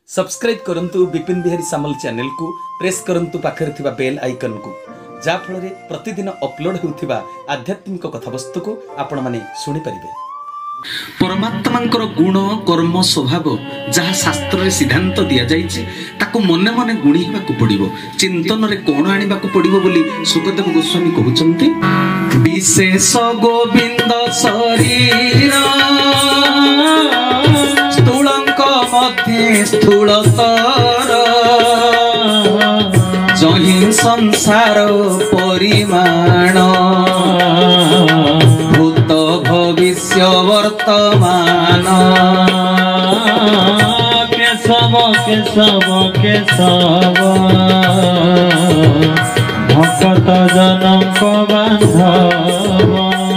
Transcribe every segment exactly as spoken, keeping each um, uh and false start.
Subscribe करंतु Vipin Bihari Samal channel को press करंतु पाखरे थिबा बेल आइकन को जा फल प्रतिदिन अपलोड होउथिबा आध्यात्मिक कथावस्तु को आपण माने सुनि परिबे। परमात्मांकर गुण कर्म स्वभाव जहाँ शास्त्र सिद्धांत दिया जाइछि ताको मने मने गुणी हेबाकु पड़िबो, चिंतन रे कोण आनिबाकु पड़िबो बोली सुखदेव गोस्वामी कहउचंती। विशेष गोविंद शरीर स्थूलंक मध्ये स्थूलतर जहि संसार परिमाण भूत भविष्य वर्तमान केशव केशव केशव भक्त जनक बांधव।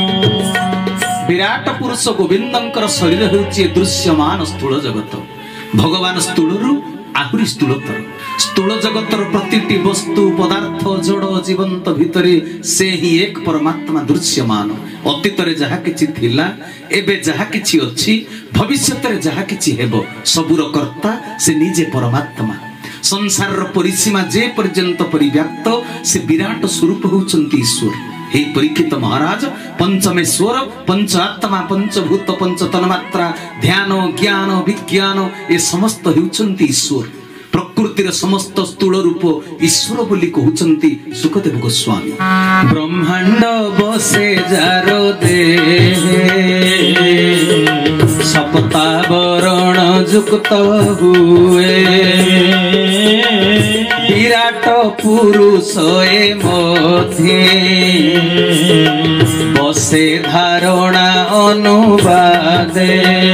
विराट पुरुष गोविंदंकर शरीर हेउछि दृश्यमान स्थूल जगत। भगवान स्थूलरु आहुरी स्थूलतर स्थूल जगतर प्रतिटी वस्तु पदार्थ जड़ जीवंत भितरे से ही एक परमात्मा दृश्यमान। अतीतरे जहा किछि थिला एबे जहा किछि अछि भविष्यत रे जहा किछि हेबो सबुर कर्ता से निजे परमात्मा। संसार परिसीमा जे पर्यंत परिव्याप्त से विराट स्वरूप होउचंती ईश्वर। हे परीक्षित महाराज पंचमेश्वर पंच आत्मा पंचभूत पंच तन्मात्रा ध्यान ज्ञान विज्ञान ये समस्त हेउचंती ईश्वर। प्रकृतिर समस्त स्थूल रूप ईश्वर बोली कहउचंती सुखदेव गोस्वामी। ब्रह्मांड बसे जारो दे सप्तावरण युक्त हुए विराट पुरुष ए मध्ये बसे धारणा अनुवादे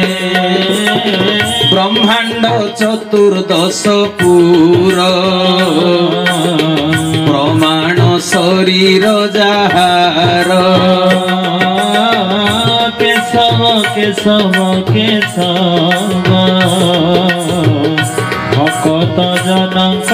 ब्रह्मांड चतुर्दश पुर प्रमाण शरीर जाहार केशव केशव केशव भक्त जनक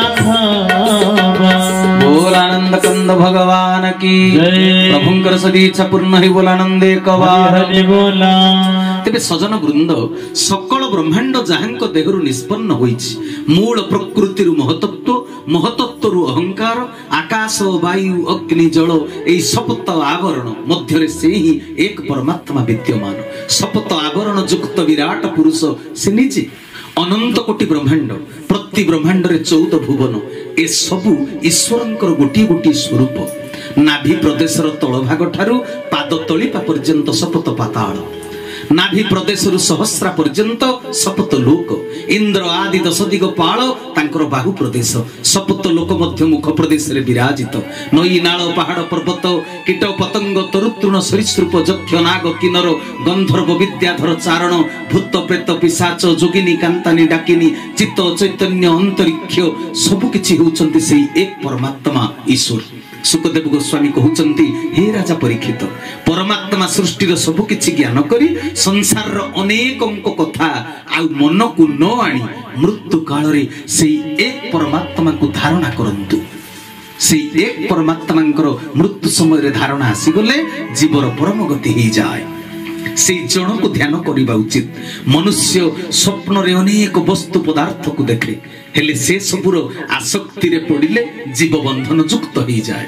बांधव। बोल आनंद कंद भगवान की प्रभुंकर सदीच्छा पूर्ण ही बोल आनंदे कवार बोला। तेबे सजन वृंद सकल ब्रह्मांड जहांक देहरु निष्पन्न होइछि मूल प्रकृति महतत्व महतत्व अहंकार आकाश वायु अग्नि जल एई सप्त आवरण मध्य से ही एक परमात्मा विद्यमान। सप्त आवरण युक्त विराट पुरुष से निजे अनंत कोटि ब्रह्मांड प्रति ब्रह्मांड रे चौदह भुवन ए सबु ईश्वरंकर गोटी गोटी स्वरूप। नाभि प्रदेशर तल भाग ठारू पाद तलिपा पर्यंत सप्त पाताल नाभि प्रदेशरु सहस्रा पर्यंत सप्त लोक इंद्र आदि दश दिग पाल तांकर बाहु प्रदेश सप्त लोक मध्य मुख प्रदेश रे विराजित। नई नाल पहाड़ पर्वत कीट पतंग तरुतृण सरीसृप जक्ष नाग किन्नर गंधर्व विद्याधर चारण भूत प्रेत पिशाच जोगिनी कांतानी डाकिनी चित्त चैतन्य अंतरिक्ष सबु किछि होउचंती सेही एक परमात्मा ईश्वर। सुखदेव गोस्वामी कहउचंती हे राजा परीक्षित परमात्मा सृष्टिर सबु किछि ज्ञान करी संसार अनेकंक कथा आ मन को न आनी मृत्यु काल रे सेही एक परमात्मा को धारणा करंतु। सेही एक परमात्मांकर मृत्यु समय रे धारणा आसी गले जीवर परम गति ही जाए। से जन को ध्यान करिबा उचित। मनुष्य स्वप्न रे अनेक वस्तु पदार्थ को देखे हेले से सबुर आसक्ति रे पड़िले जीव बंधन युक्त हो जाए।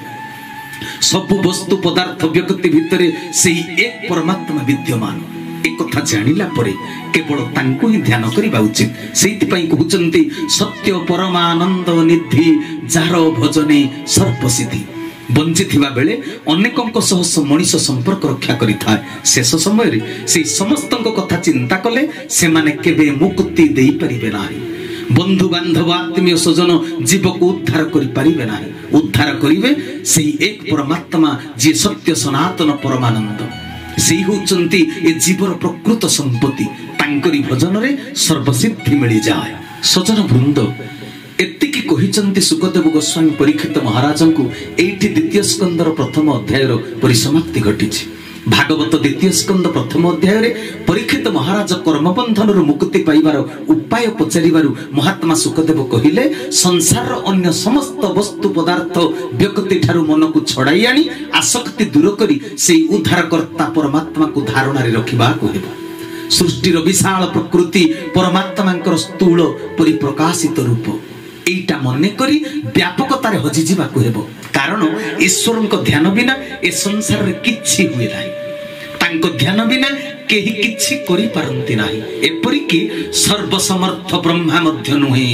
सबु वस्तु पदार्थ व्यक्ति भितरे सेही एक परमात्मा विद्यमान। एक कथा जानिला परे केवल तांको ही ध्यान करिबा उचित। सेति पई कहउचंती सत्य परमानंद निधि जार भजने सर्वसिद्धि। बंची थिबा बेले अनेकंक सह मनुष्य संपर्क रक्षा करिथाय। शेष समय रे से समस्तंक कथा चिंता कले से माने केबे मुक्ति देई परिबे नाही। बंधु बांधव आत्मीय स्वजन जीव को उद्धार करि परिबे नाही। उद्धार करिवे सेही एक परमात्मा जे सत्य सनातन परमानंद। सेही होचंती ए जीवर प्रकृत संपत्ति। तांकरी भजन रे सर्वसिद्धि मिली जाए। सजन वृंद एतिकी कहिचंती सुखदेव गोस्वामी परीक्षित महाराजन को एठी द्वितीय स्कंदर प्रथम अध्याय रो परिसमाप्ति घटिछि। भागवत द्वितीय स्कंद प्रथम अध्याय रे परीक्षित महाराज कर्मबंधन रो मुक्ति पाइबार उपाय पचारिबारु महात्मा सुखदेव कहिले संसार अन्य समस्त वस्तु पदार्थ व्यक्ति ठारू मन को छड़ाई आनी आसक्ति दूर करी से उद्धारकर्ता परमात्मा को धारणा रे रखिबा को हेबो। सृष्टिर विशाल प्रकृति परमात्मांकर स्थूल परि प्रकाशित रूप एटा मने करी व्यापकतार हजि जीवाकु हेबो कारण ईश्वरक ध्यान बिना ए संसार रे किछि हुए नाही तांको ध्यान बिना केही किछि करि पारंती नाही एपरिकी सर्वसमर्थ ब्रह्मा मध्य नुहे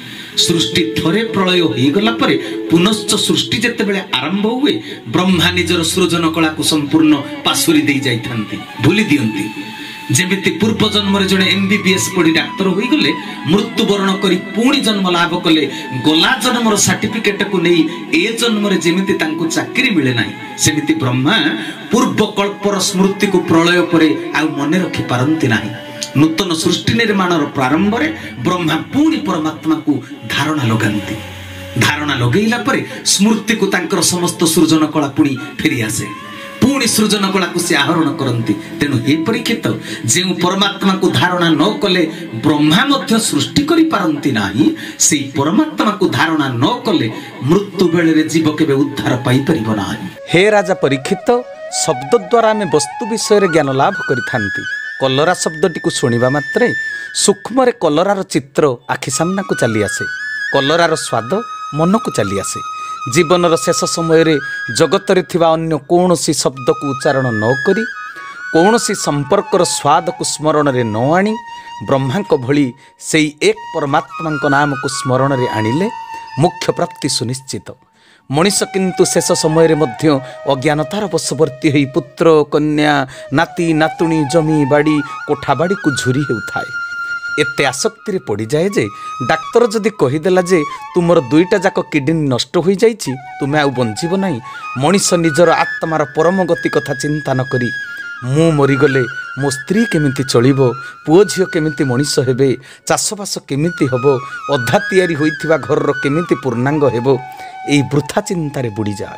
सृष्टि थरे प्रलय होई गला परे पुनश्च सृष्टि जेते बेले आरंभ हुए ब्रह्मा निजर सृजन कला को संपूर्ण पासुरी दे जाइथांती भूली दियंती जेमिति पूर्व जन्म रे जने एमबीबीएस पढ़ी डाक्टर होई गले मृत्युवरण करी पुणी जन्म लाभ कले गला जन्मर सर्टिफिकेट को नहीं ए जन्म रे जेमिति तांको चाकरी मिले नाही सेमिति ब्रह्मा पूर्व कल्पर स्मृति को प्रलय परे आ मने रखि पारंती नाही नूतन सृष्टि निर्माणर प्रारंभ रे ब्रह्मा पुणी परमात्मा को धारणा लगांती धारणा लगेइला परे स्मृति को तांकर समस्त सृजन कला पुणी फेरी आसे पुणी सृजन कला को से आहरण करती तेणु हे परीक्षित जे परमात्मा को धारणा न कले ब्रह्मा मध्य सृष्टि करि पारंती नाही से परमात्मा को धारणा न कले मृत्यु बेले रे जीव केबे उद्धार पाई परिबो नाही। हे राजा परीक्षित शब्द द्वारा आम वस्तु विषय ज्ञान लाभ करिथांती कलरा शब्दटी को शुणिबा मात्रे सूक्ष्म कलरार चित्र आखि सामना को चली आसे कलरार स्वाद मन को चली आसे जीवनर शेष समय जगत रे थिबा अन्य कौनसी शब्द को उच्चारण न करी कौनसी संपर्कर स्वाद को स्मरण रे न आनी ब्रह्मांक भली सेई एक परमात्मा नाम को स्मरण रे आनिले मुख्य प्राप्ति सुनिश्चित मनीष किंतु शेष समय रे मध्य अज्ञानतार वशवर्ती होई पुत्र कन्या नाती नातुणी जमी बाड़ी कोठा बाड़ी को झुरी हेउथाए एते आसक्ति पड़ जाए जे डाक्तर जदि कहीदेला जे तुमर दुईटा जाक किडनी नष्ट हो जाइछि तुमे आउ बंचिब नाही मनीष निजर आत्मार परम गति कथा चिंता न करी मु मरीगले मो स्त्री केमिति चलिबो पुओ झियो केमिति मनीष हेबे चाषबास केमिति हबो अधा तैयारी होइथिबा घरर केमिति पूर्णांग हेबो एई वृथा चिंतारे बुड़ी जाए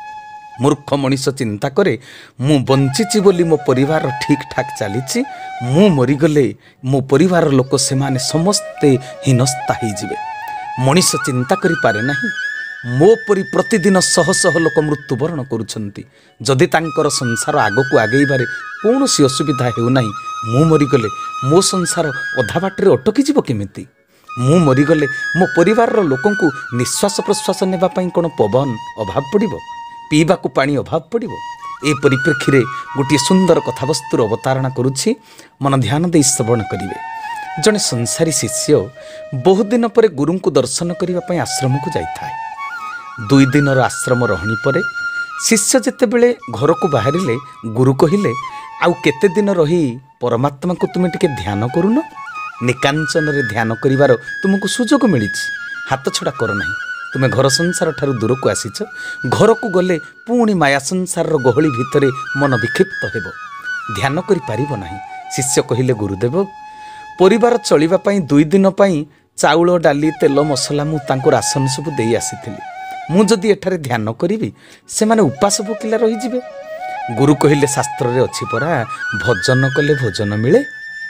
मूर्ख मनीष चिंता करे मु बंचिची बोली मो परिवार ठीक ठाक चली मु मरीगले मो परिवार लोक से माने समस्ते हीनस्ता हो जिवे मनीष चिंता करि पारे नाही मो परी प्रतिदिन शह शह लोक मृत्युवरण करुछंती जदि तांकर संसार आगको आगेबारे कौनसी असुविधा हेउ नाही मु मरीगले मो संसार अधा बाटरे अटकी जीव केमिति मु मरीगले मो परिवार लोकंकु निश्वास प्रश्वास नेबा पई कोन पवन अभाव पड़िबो पीवा को पानी अभाव पड़िबो ए परिप्रेक्षी रे गोटे सुंदर कथावस्तुर अवतारणा करुछि मन ध्यान दे श्रवण करिवे जने संसारी शिष्य बहुत दिन पर गुरु को दर्शन करने पई आश्रम को जाइथाए दुई दिन आश्रम रहनी परे शिष्य जेतेबेले घर को बाहरिले गुरु कहिले आउ केते दिन रही परमात्मा को तुमे टिके ध्यान करूनो निकांचन रे ध्यान करिवार तुमको सुजोग मिलिछि हाथ छड़ा कर नाही तुमे घर संसार ठारू दूर को आसीच घर को गले पुणी माया संसार गहली भितरे मन विक्षिप्त हेबो ध्यान करि पारिबो नाही शिष्य कहिले गुरुदेव परिवार चलिबा पई दुई दिन पई चाउल डाली तेल मसला मु तांको राशन सब देई आसीथिली मु जदि एठारे ध्यान करिवि से माने उपास भोकिला रही जिवे गुरु कहिले शास्त्र रे अछि परा भजन कले भोजन मिले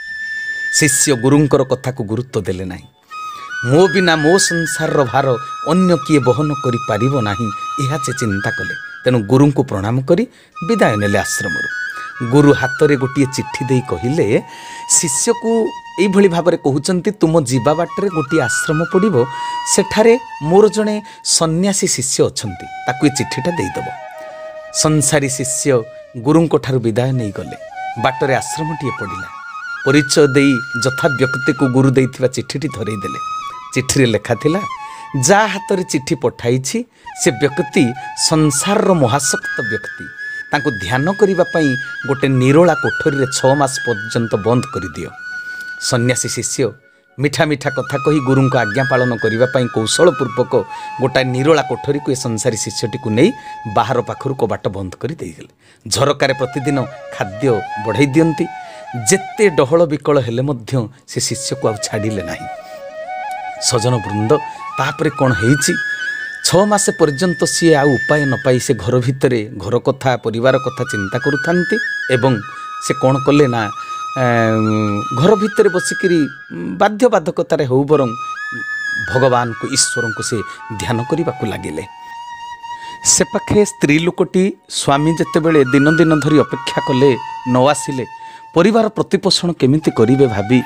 शिष्य गुरुंकर कथा को गुरुत्व देले नाही मो बिना मो संसार भार अन्य किए बहन करि पारिबो नाही एहा से चिंता कले तेनु गुरु को प्रणाम करी विदाय नेले आश्रम गुरु हाथ रे गोटे चिट्ठी देई कहिले शिष्य को एई भली भाबरे कहउचंती तुम जीवा बाटरे गोटे आश्रम पड़िबो सेठारे मोर जणे सन्यासी शिष्य अछंती ताकू ए चिट्ठीटा देई दबो संसारी शिष्य गुरु को ठारू विदाय नहीं गले बाटरे आश्रम टिए पड़िला परिचय देई जथा व्यक्ति को गुरु देइथिबा चिट्ठीटी धरई देले चिट्ठी लेखा थिला जा हाथ रे चिट्ठी पठाइछि से व्यक्ति संसार रो महाशक्त व्यक्ति तांको ध्यान करिबा पई गोटे निरोला कोठरी रे छह मास पर्यंत बंद करि दियो सन्यासी शिष्य मिठा मिठा कथा कही गुरु को आज्ञा पालन करिबा पई कौशल पूर्वक गोटा निरोला कोठरी को संसारी शिष्यटी को नहीं बाहर पाखरु कबाट बंद करि देइगले झरकारे प्रतिदिन खाद्य बढ़ाई दियंती जेते डहल विकल हेले मध्य से शिष्य को आ छाड़िले नाही सजन वृंद तापरे कौन हेइछि छह मास पर्यंत सी आ उपाय न पाई से घर भितरे घर कथा परिवार कथा चिंता करुथांती एवं से कौन कले ना घर भितरे बसिकिरी बाध्य बाधकतार हो बरं भगवान को ईश्वर को से ध्यान करने को लगिले से पाखे स्त्री लोकटी स्वामी जेतेबेले दिन दिन धरी अपेक्षा कले न आसिले परिवार प्रतिपोषण केमिति करिवे भाबी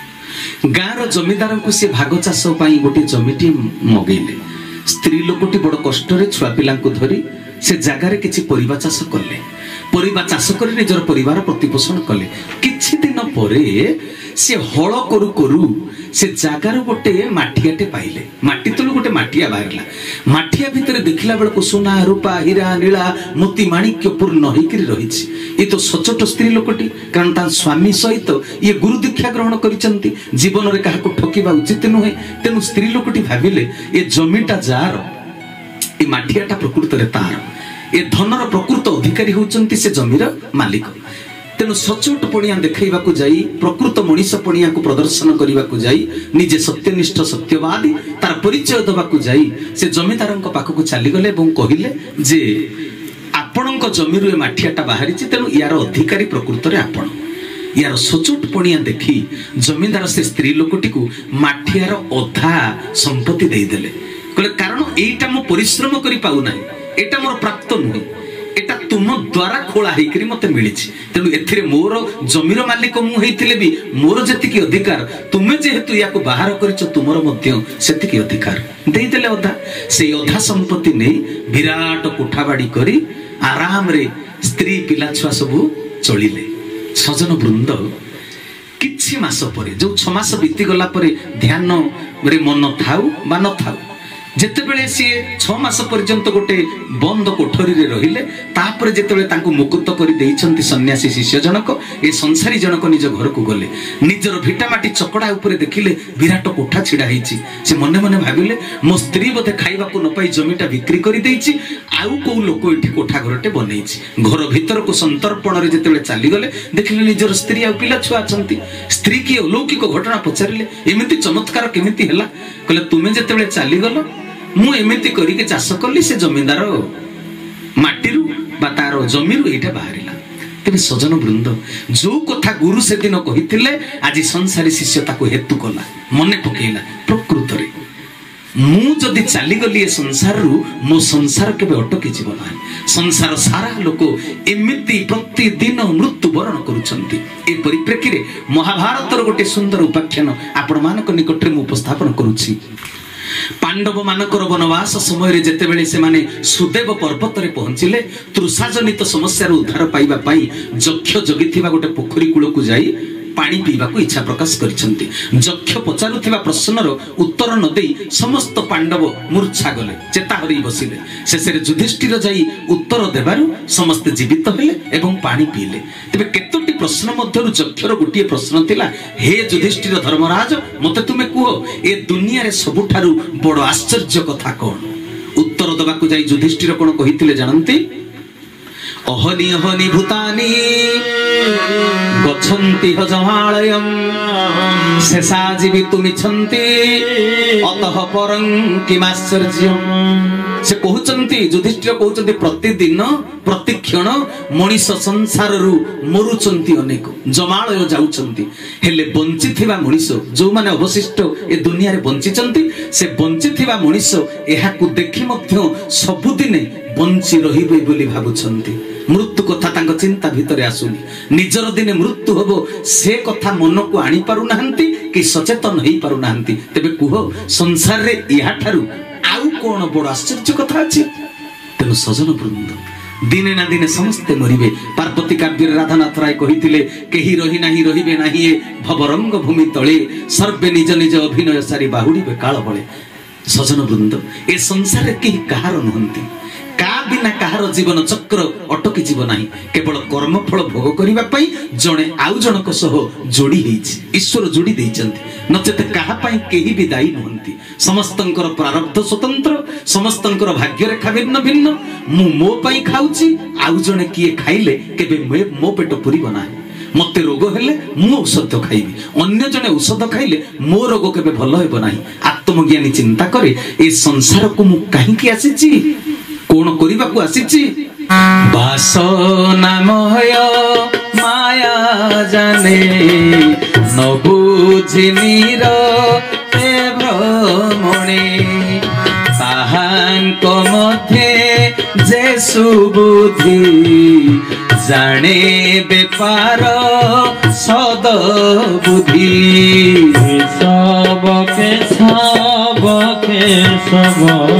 गाँव जमीदार को सी भाग चाष गोटे जमीटी मगेले स्त्री लोकटी बड़ कष्ट छुआ पिला धरी से जगार किसी परिवा चाष कले परिवा चाष कर निजर परिवार प्रतिपोषण कले किछि दिन परे से हल करू करू से जगार गोटे माठियाटे पाइले माटी तलु गोटे माठिया बाहरला माठिया भितर देखला बेलको सोना रूपा हीरा नीला मोती माणिक्य पूर्ण होकर रही ये तो सचोट स्त्री लोकटी कारण ता स्वामी सहित ये गुरु दीक्षा ग्रहण करिसंती जीवन रे काहा को ठकिबा उचित नुहे तेनु स्त्री लोकटी भाबिले ये जमीटा जार ये माठियाटा प्रकृत रे तार ये धनर प्रकृत अधिकारी होचंती से जमीर मालिक तेणु सचोट पणिया देखा जाई प्रकृत मनीष पणिया को प्रदर्शन करने को जाई निजे सत्यनिष्ठ सत्यवादी तार परिचय दबाकू जाई से जमीदार पाखक चलीगले कहले जे आपण जमीर ए माठियाटा बाहरी तेणु यार अधिकारी प्रकृत रे आपण यार सचोट पणिया देखी जमीदार से स्त्री लोकटी को माठियार अधा संपत्ति देदेले कहले कारण एटा मो परिश्रम करि पाउ नाही एटा मोर प्राप्त नुहे एटा तुम द्वारा खोला होकर मत मिली तेणु ए मोर जमीर मालिक मुझे भी मोर जी अधिकार तुम्हें जेहेतु या बाहर कर तुमर से अधिकार देदेले अधा से अधा संपत्ति नहीं विराट कोठाबाड़ी करी आराम रे स्त्री पिला छुआ सब चलिले सजन वृंद किछि मास परे जो छ मास बीती गला परे ध्यान रे मन थाउ बा न थाउ जेतेबेले सी छ मास पर्यंत गोटे बंद कोठरी रे रहिले तापर जेतेबेले तांको मुक्त करि देइछंती सन्यासी शिष्य जनक ए संसारी जनक निज घर को गले निजर भिटामाटी चकड़ा ऊपर देखिले विराट कोठा छिड़ा हिची से मने मने भाबिले मो स्त्री बोधे खाइबा को न पाई जमीटा बिक्री करि देइछि आउ को लोक एठी कोठा घरटे बनैछि घर भीतर को संतर्पण रे जेतेबेले चाली गले देखिले निजर स्त्री आ पिला छुआ अछंती स्त्री की अलौकिक घटना पचारिले एमिति चमत्कार केमिति हला कहले तुमे जेतेबेले चाली गलो मु एमिति करिके चाष कली से जमीदार माटीरू बा तार जमीरू एटा बाहरिला तेबे सजन वृंद जो कथा गुरु से दिन कहिथिले आज संसारी शिष्य ताको हेतु कला मने पकेइला प्रकृत रे मु जदि चाली गली ए संसार रु मो संसार केबे अटकी जीव ना संसार सारा लोक एमिति प्रतिदिन मृत्यु वरण करूछंती ए परिप्रेक्षी रे महाभारतर गोटे सुंदर उपाख्यान आपण मानक निकट रे मु उपस्थापन करूछि पांडव मानकर वनवास समय जेतेबेले से माने सुदेव पर्वत रे पहुंचिले तृषा जनित समस्या उद्धार पाइबा पाई जक्ष जगिथिबा गोटे पोखरी कूल को जाई पानी पीवा को इच्छा प्रकाश करिसंती जक्ष पचारुथिबा प्रश्नर उत्तर न देई समस्त पांडव मूर्छा गले चेता हरि बसिले शेषे युधिष्ठिर जाई उत्तर देबारु समस्त जीवित हेले एवं पानी पीले तबे केतोटी प्रश्न मध्यरु जक्षर गोटिए प्रश्न थिला हे युधिष्ठिर धर्मराज मते तुमे कुह ए दुनिया रे सबुठारु बड़ आश्चर्य कथा कोन उत्तर दबाकू जाई युधिष्ठिर कोन कहिथिले जानंती अहनि अहनि भूतानि गच्छन्ति हजमालयं शेषाजीवितुमिच्छन्ति अतः परं किमाश्चर्यं से कहउचंती युधिष्ठिर कहउचंती प्रतिदिन प्रतिक्षण मनीष संसार रु मरुचंती अनेक जमालय जाउचंती हेले बंचिथिबा मनीष जो माने अवशिष्ट ए दुनिया रे बंचिचंती से बंचिथिबा मनीष एहा को देखि मध्य सबुदिने बंची रहिबे बोली भाबुचंती मृत्यु कथा तांको चिंता भितरे आसुनी निजर दिने मृत्यु होबो से कथा मन को आनी पारु नाहंती कि सचेतन हेई पारु नाहंती तबे कुह संसार रे इहा ठारु आउ कोन बड़ आश्चर्य कथा अछि तेनु सजन वृंद दिने ना दिने समस्ते मरिबे पार्वती काव्य राधानाथ राय कहिथिले केही रही नाही रहिबे नाही ए भवरंग भूमि तळे सर्वे निज निज अभिनय सारी बाहुडीबे काल बळे सजन वृंद ए संसार रे केही कहार नहंती का बिना कहार जीवन चक्र अटकी जीव नाही केवल कर्मफल भोग करिबा पई जणे आउ जनक सह जोड़ी हेछि ईश्वर जोड़ी दैचंती नचेत कहा पई केही भी दायी नहंती समस्तंकर प्रारब्ध स्वतंत्र समस्तंकर भाग्य रेखा भिन्न भिन्न मु मो पई खाउची आउ जणे किए खाइले केबे मो पेट पुरिबो नाही मते रोग हेले मु औषध खाइबी अन्य जने औषध खाइले मो रोग केबे भलो हेबो नाही आत्मज्ञानी चिंता करे ए संसार को मु काहे कि आसीची कोन करिबा को आसीची वासनामय माया जाने न बुझिनीर ते भ्रमणे ताहांक मध्ये जे सुबुद्धि ଜାଣେ ବେପାର ସଦ ବୁଦ୍ଧି କେଶବକେ ସବକେ ସବ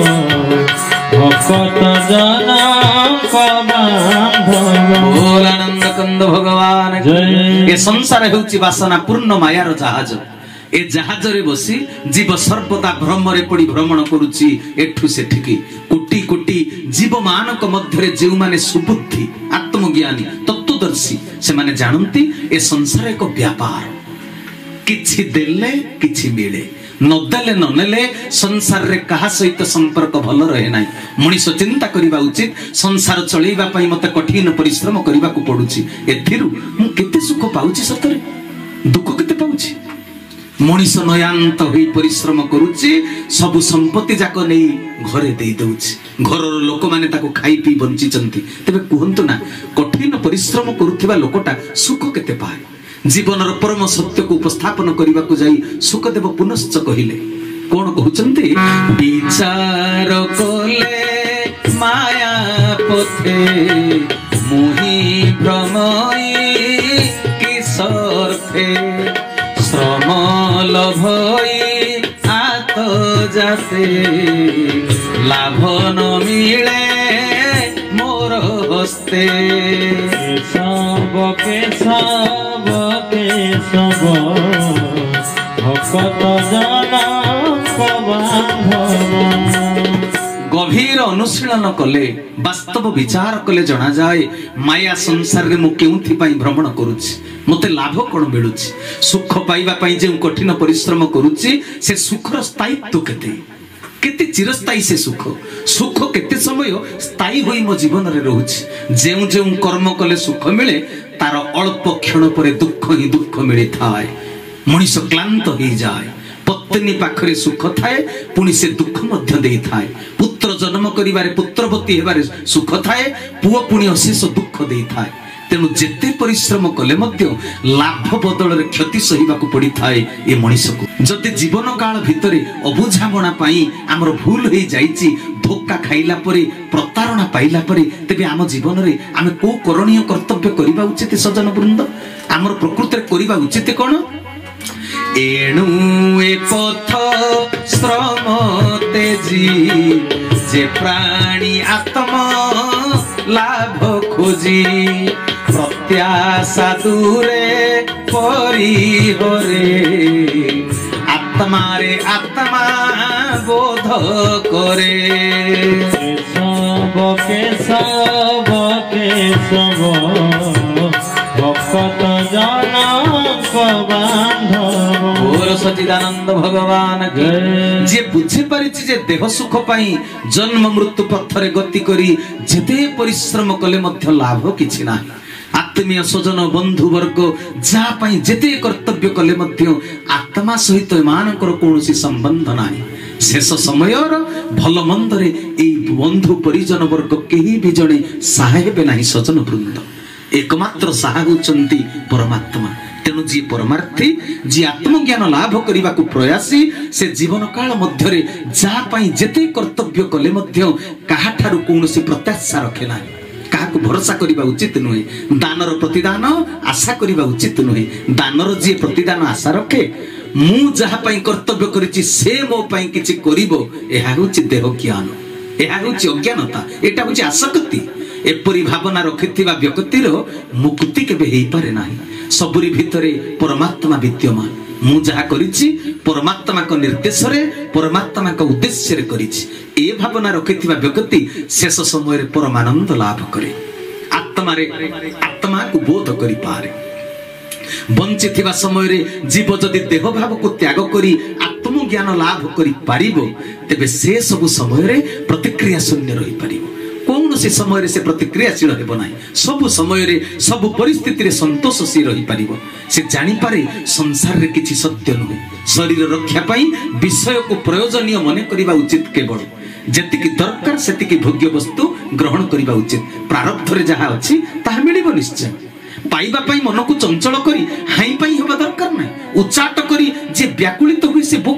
ଭକତ ଜନଙ୍କ ବାନ୍ଧବ। ବୋଲ ଆନନ୍ଦ କନ୍ଦ ଭଗବାନ କି ଜୟ। ଏ ସଂସାର ହେଉଛି ବାସନା ପୂର୍ଣ୍ଣ ମାୟାର ଜାହାଜ। ଏ ଜାହାଜରେ ବସି ଜୀବ ସର୍ବଦା ଭ୍ରମରେ ପଡ଼ି ଭ୍ରମଣ କରୁଛି ଏଠୁ ସେଠିକି। କୋଟି କୋଟି ଜୀବମାନଙ୍କ ମଧ୍ୟରେ ଯେଉଁମାନେ ସୁବୁଦ୍ଧି ଆତ୍ମଜ୍ଞାନୀ ତତ୍ତ୍ୱଦର୍ଶୀ ସେମାନେ ଜାଣନ୍ତି ଏ ସଂସାର ଏକ ବ୍ୟାପାର। କିଛି ଦେଲେ କିଛି ମିଳେ, ନଦେଲେ ନ ନେଲେ ସଂସାରରେ କାହା ସହିତ ସମ୍ପର୍କ ଭଲ ରହେ ନାହିଁ। ମଣିଷ ଚିନ୍ତା କରିବା ଉଚିତ, ସଂସାର ଚଳେଇବା ପାଇଁ ମତେ କଠିନ ପରିଶ୍ରମ କରିବାକୁ ପଡୁଛି, ଏଥିରୁ ମୁଁ କେତେ ସୁଖ ପାଉଛି, ସତରେ ଦୁଃଖ କେତେ ପାଉଛି। ମଣିଷ ନୟାନ୍ତ ହୋଇ ପରିଶ୍ରମ କରୁଛି, ସବୁ ସମ୍ପତ୍ତି ଯାକ ନେଇ ଘରେ ଦେଇ ଦଉଛି, ଘରର ଲୋକମାନେ ତାକୁ ଖାଇ ପିଇ ବଞ୍ଚିଛନ୍ତି। ତେବେ କୁହନ୍ତୁ ନା, କଠିନ ପରିଶ୍ରମ କରୁଥିବା ଲୋକଟା ସୁଖ କେତେ ପାଏ? ଜୀବନର ପରମ ସତ୍ୟକୁ ଉପସ୍ଥାପନ କରିବାକୁ ଯାଇ ସୁଖଦେବ ପୁନଶ୍ଚ କହିଲେ, କଣ କହୁଛନ୍ତି? ବିଚାର କଲେ ମାୟା ପଥେ ମୁହିଁ ଭ୍ରମଇ କିଶୋର୍ଥେ ଶ୍ରମ ଲଭଇ ଆତ ଯାତେ ଲାଭ ନ ମିଳେ ମୋର ହସ୍ତେ। କେଶବକେ ସବକେ ସବ ଭକତ ଜନଙ୍କ ବାନ୍ଧବ। ଗଭୀର ଅନୁଶୀଳନ କଲେ, ବାସ୍ତବ ବିଚାର କଲେ ଜଣାଯାଏ ମାୟା ସଂସାରରେ ମୁଁ କେଉଁଥିପାଇଁ ଭ୍ରମଣ କରୁଛି, ମତେ ଲାଭ କଣ ମିଳୁଛି। ସୁଖ ପାଇବା ପାଇଁ ଯେଉଁ କଠିନ ପରିଶ୍ରମ କରୁଛି ସେ ସୁଖର ସ୍ଥାୟିତ୍ୱ କେତେ, କେତେ ଚିରସ୍ଥାୟୀ ସେ ସୁଖ। ସୁଖ କେତେ ସମୟ ସ୍ଥାୟୀ ହୋଇ ମୋ ଜୀବନରେ ରହୁଛି। ଯେଉଁ ଯେଉଁ କର୍ମ କଲେ ସୁଖ ମିଳେ, ତାର ଅଳ୍ପ କ୍ଷଣ ପରେ ଦୁଃଖ ହିଁ ଦୁଃଖ ମିଳିଥାଏ। ମଣିଷ କ୍ଳାନ୍ତ ହେଇଯାଏ। ପତ୍ନୀ ପାଖରେ ସୁଖ ଥାଏ, ପୁଣି ସେ ଦୁଃଖ ମଧ୍ୟ ଦେଇଥାଏ। ପୁତ୍ର ଜନ୍ମ କରିବାରେ, ପୁତ୍ରବତୀ ହେବାରେ ସୁଖ ଥାଏ, ପୁଅ ପୁଣି ଅଶେଷ ଦୁଃଖ ଦେଇଥାଏ। ତେଣୁ ଯେତେ ପରିଶ୍ରମ କଲେ ମଧ୍ୟ ଲାଭ ବଦଳରେ କ୍ଷତି ସହିବାକୁ ପଡିଥାଏ ଏ ମଣିଷକୁ। ଯଦି ଜୀବନ କାଳ ଭିତରେ ଅବୁଝାମଣା ପାଇଁ ଆମର ଭୁଲ ହେଇଯାଇଛି, ଧୋକା ଖାଇଲା ପରେ, ପ୍ରତାରଣା ପାଇଲା ପରେ, ତେବେ ଆମ ଜୀବନରେ ଆମେ କୋଉ କରଣୀୟ କର୍ତ୍ତବ୍ୟ କରିବା ଉଚିତ? ସଜନ ବୃନ୍ଦ, ଆମର ପ୍ରକୃତରେ କରିବା ଉଚିତ କଣ? ଏଣୁ ଏ ପଥ ଶ୍ରମ ତେଜି ଯେ ପ୍ରାଣୀ ଆତ୍ମ ଲାଭ ଖୋଜି ପ୍ରତ୍ୟାଶା ଦୂରେ ପରିହରେ ଆତ୍ମାରେ ଆତ୍ମା ବୋଧ କରେ। କେଶବକେ ସବକେ ସବ ଭକତ ଜନଙ୍କ ବାନ୍ଧବ। ବୋଲ ସଚ୍ଚିଦାନନ୍ଦ ଭଗବାନ କି ଯିଏ ବୁଝି ପାରିଛି ଯେ ଦେହ ସୁଖ ପାଇଁ ଜନ୍ମ ମୃତ୍ୟୁ ପଥରେ ଗତି କରି ଯେତେ ପରିଶ୍ରମ କଲେ ମଧ୍ୟ ଲାଭ କିଛି ନାହିଁ। ଆତ୍ମୀୟ ସ୍ୱଜନ ବନ୍ଧୁ ବର୍ଗ ଯାହା ପାଇଁ ଯେତେ କର୍ତ୍ତବ୍ୟ କଲେ ମଧ୍ୟ ଆତ୍ମା ସହିତ ଏମାନଙ୍କର କୌଣସି ସମ୍ବନ୍ଧ ନାହିଁ। ଶେଷ ସମୟର ଭଲ ମନ୍ଦରେ ଏଇ ବନ୍ଧୁ ପରିଜନ ବର୍ଗ କେହି ବି ଜଣେ ସାହା ହେବେ ନାହିଁ। ସଜନ ବୃନ୍ଦ, ଏକମାତ୍ର ସାହା ହେଉଛନ୍ତି ପରମାତ୍ମା। ତେଣୁ ଯିଏ ପରମାର୍ଥୀ, ଯିଏ ଆତ୍ମଜ୍ଞାନ ଲାଭ କରିବାକୁ ପ୍ରୟାସୀ, ସେ ଜୀବନ କାଳ ମଧ୍ୟରେ ଯାହା ପାଇଁ ଯେତେ କର୍ତ୍ତବ୍ୟ କଲେ ମଧ୍ୟ କାହାଠାରୁ କୌଣସି ପ୍ରତ୍ୟାଶା ରଖେ ନାହିଁ। କାହାକୁ ଭରସା କରିବା ଉଚିତ ନୁହେଁ। ଦାନର ପ୍ରତିଦାନ ଆଶା କରିବା ଉଚିତ ନୁହେଁ। ଦାନର ଯିଏ ପ୍ରତିଦାନ ଆଶା ରଖେ, ମୁଁ ଯାହା ପାଇଁ କର୍ତ୍ତବ୍ୟ କରିଛି ସେ ମୋ ପାଇଁ କିଛି କରିବ, ଏହା ହେଉଛି ଦେହ ଜ୍ଞାନ, ଏହା ହେଉଛି ଅଜ୍ଞାନତା, ଏଟା ହେଉଛି ଆସକ୍ତି। ଏପରି ଭାବନା ରଖିଥିବା ବ୍ୟକ୍ତିର ମୁକ୍ତି କେବେ ହେଇପାରେ ନାହିଁ। ସବୁରି ଭିତରେ ପରମାତ୍ମା ବିଦ୍ୟମାନ। ମୁଁ ଯାହା କରିଛି ପରମାତ୍ମାଙ୍କ ନିର୍ଦ୍ଦେଶରେ, ପରମାତ୍ମାଙ୍କ ଉଦ୍ଦେଶ୍ୟରେ କରିଛି, ଏ ଭାବନା ରଖିଥିବା ବ୍ୟକ୍ତି ଶେଷ ସମୟରେ ପରମାନନ୍ଦ ଲାଭ କରେ। ଆତ୍ମାରେ ଆତ୍ମାକୁ ବୋଧ କରିପାରେ। ବଞ୍ଚିଥିବା ସମୟରେ ଜୀବ ଯଦି ଦେହ ଭାବକୁ ତ୍ୟାଗ କରି ଆତ୍ମଜ୍ଞାନ ଲାଭ କରିପାରିବ, ତେବେ ସେ ସବୁ ସମୟରେ ପ୍ରତିକ୍ରିୟା ଶୂନ୍ୟ ରହିପାରିବ। କୌଣସି ସମୟରେ ସେ ପ୍ରତିକ୍ରିୟାଶୀଳ ହେବ ନାହିଁ। ସବୁ ସମୟରେ ସବୁ ପରିସ୍ଥିତିରେ ସନ୍ତୋଷଶୀଳ ରହିପାରିବ। ସେ ଜାଣିପାରେ ସଂସାରରେ କିଛି ସତ୍ୟ ନୁହେଁ। ଶରୀର ରକ୍ଷା ପାଇଁ ବିଷୟକୁ ପ୍ରୟୋଜନୀୟ ମନେ କରିବା ଉଚିତ। କେବଳ ଯେତିକି ଦରକାର ସେତିକି ଭୋଗ୍ୟ ବସ୍ତୁ ଗ୍ରହଣ କରିବା ଉଚିତ। ପ୍ରାରବ୍ଧରେ ଯାହା ଅଛି ତାହା ମିଳିବ ନିଶ୍ଚୟ। ପାଇବା ପାଇଁ ମନକୁ ଚଞ୍ଚଳ କରି ହାଇ ପାଇଁ ହେବା ଦରକାର ନାହିଁ। ଉଚ୍ଚାଟ କରି ଯେ ବ୍ୟାକୁଳିତ ହୁଏ ସେ ବୋକା।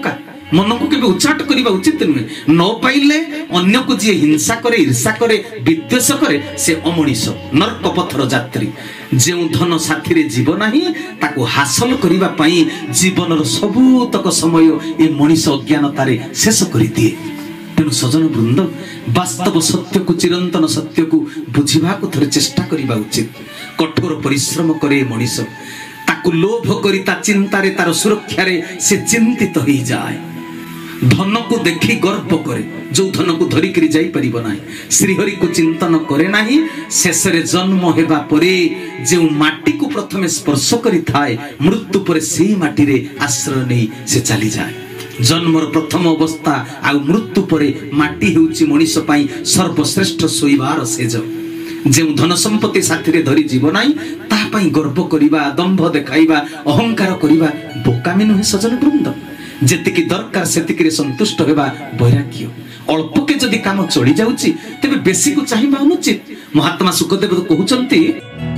मन को केबे उच्चाट करबा उचित नुहे न पाइले अन्य को जी हिंसा करे ईर्षा करे विद्वेष करे से अमनीष नरक पथर यात्री जे धन साथी रे जीव नाही ताको हासिल करिबा पई जीवनर सबुतक समय ए मनीष अज्ञानतारे शेष करि दिए। तेणु सजन वृंद वास्तव सत्य को चिरंतन सत्य को बुझिबा को थरे चेष्टा करिबा उचित। कठोर परिश्रम करे मनीष ताको लोभ करी ता चिंता रे तार सुरक्षा रे से चिंतित हो जाए। धन को देखी गर्व करे जो धन को धरी करी जाई परिबो नाही श्रीहरि को चिंतन करे नाही शेष रे जन्म हेबा परे जे माटी को प्रथमे स्पर्श करी थाए मृत्यु परे सेही माटी रे आश्रय नै से चली जाए। जन्मर प्रथम अवस्था आ मृत्यु परे माटी हेउची मनीष पई सर्वश्रेष्ठ सोइबार सेज। जे धन संपत्ति साथी रे धरी जीव नाही ता पई गर्व करिबा दंभ देखाइबा अहंकार करिबा बोकामी नुहे सजन वृंद। जेतिकी दरकार सेतिकी रे संतुष्ट हेबा वैराग्य। अल्प के जदि काम चली जाउची तेबे बेसी को चाहिबा अनुचित। महात्मा सुखदेव कहउचंती